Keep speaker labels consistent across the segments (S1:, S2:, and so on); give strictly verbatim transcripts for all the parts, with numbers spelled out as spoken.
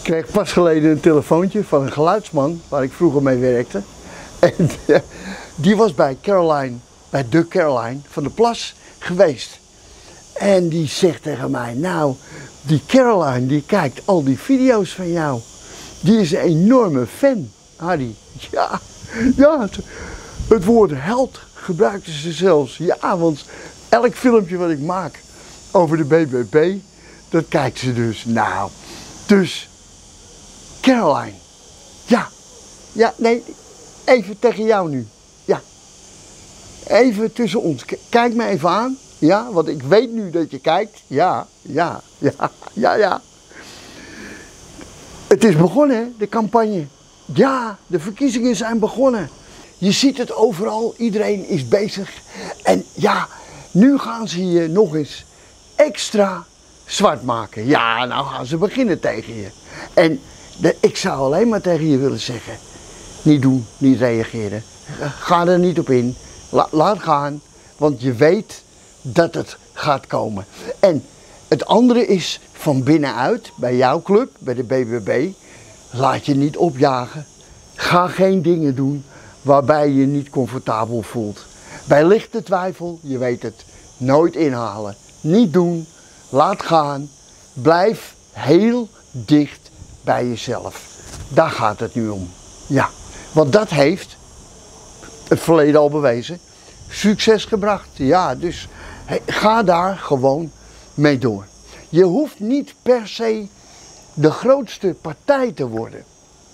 S1: kreeg pas geleden een telefoontje van een geluidsman waar ik vroeger mee werkte. En die was bij Caroline, bij de Caroline van de Plas geweest. En die zegt tegen mij, nou, die Caroline die kijkt al die video's van jou. Die is een enorme fan, Harry. Ja, ja het, het woord held gebruikte ze zelfs. Ja, want elk filmpje wat ik maak over de B B B, dat kijkt ze dus. Nou, dus Caroline. Ja, ja, nee, even tegen jou nu. Ja, even tussen ons. Kijk me even aan. Ja, want ik weet nu dat je kijkt. Ja, ja, ja, ja, ja. Het is begonnen, hè, de campagne. Ja, de verkiezingen zijn begonnen. Je ziet het overal, iedereen is bezig. En ja, nu gaan ze je nog eens extra zwart maken. Ja, nou gaan ze beginnen tegen je. En de, ik zou alleen maar tegen je willen zeggen, niet doen, niet reageren. Ga er niet op in, La, laat gaan, want je weet dat het gaat komen. En het andere is van binnenuit, bij jouw club, bij de B B B, laat je niet opjagen. Ga geen dingen doen waarbij je je niet comfortabel voelt. Bij lichte twijfel, je weet het, nooit inhalen. Niet doen, laat gaan, blijf heel dicht bij jezelf. Daar gaat het nu om. Ja, want dat heeft het verleden al bewezen, succes gebracht. Ja, dus hey, ga daar gewoon mee door. Je hoeft niet per se de grootste partij te worden.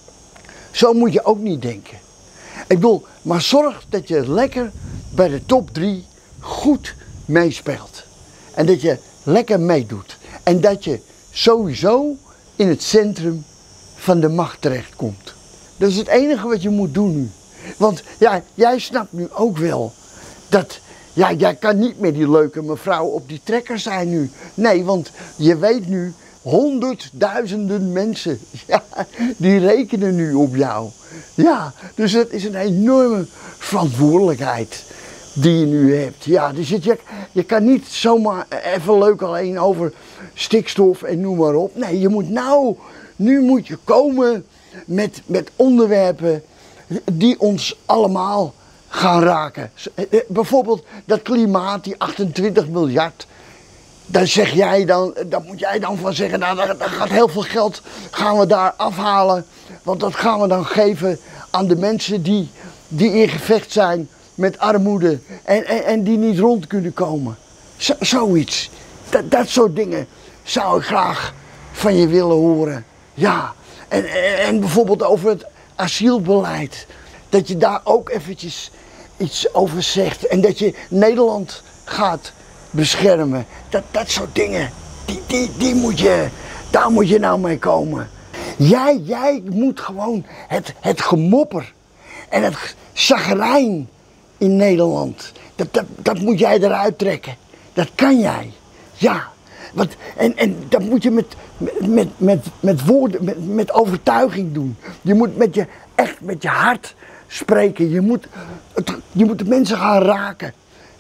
S1: Zo moet je ook niet denken. Ik bedoel, maar zorg dat je lekker bij de top drie goed meespeelt. En dat je lekker meedoet. En dat je sowieso in het centrum van de macht terechtkomt. Dat is het enige wat je moet doen nu. Want ja, jij snapt nu ook wel dat, ja, jij kan niet meer die leuke mevrouw op die trekker zijn nu. Nee, want je weet nu, honderdduizenden mensen, ja, die rekenen nu op jou. Ja, dus dat is een enorme verantwoordelijkheid die je nu hebt. Ja, dus je, je kan niet zomaar even leuk alleen over stikstof en noem maar op. Nee, je moet nou, nu moet je komen met, met onderwerpen die ons allemaal gaan raken. Bijvoorbeeld dat klimaat, die achtentwintig miljard. Daar zeg jij dan, daar moet jij dan van zeggen, nou, daar, daar gaat heel veel geld, gaan we daar afhalen. Want dat gaan we dan geven aan de mensen die, die in gevecht zijn met armoede en, en, en die niet rond kunnen komen. Zo, zoiets. Dat, dat soort dingen zou ik graag van je willen horen. Ja, en, en, en bijvoorbeeld over het asielbeleid. Dat je daar ook eventjes iets over zegt en dat je Nederland gaat beschermen. Dat, dat soort dingen, die, die, die moet je, daar moet je nou mee komen. Jij, jij moet gewoon het, het gemopper en het chagrijn in Nederland, dat, dat, dat moet jij eruit trekken. Dat kan jij, ja. Want, en, en dat moet je met, met, met, met woorden, met, met overtuiging doen. Je moet met je, echt met je hart spreken. Je moet, het, je moet de mensen gaan raken.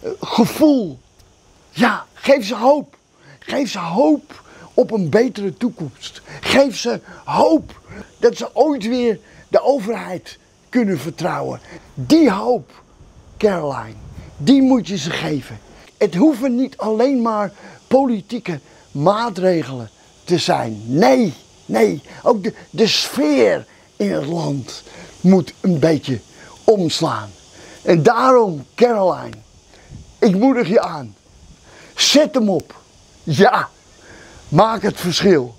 S1: Gevoel. Ja, geef ze hoop. Geef ze hoop op een betere toekomst. Geef ze hoop dat ze ooit weer de overheid kunnen vertrouwen. Die hoop, Caroline, die moet je ze geven. Het hoeven niet alleen maar politieke maatregelen te zijn. Nee, nee, ook de, de sfeer in het land moet een beetje omslaan. En daarom, Caroline, ik moedig je aan. Zet hem op. Ja, maak het verschil.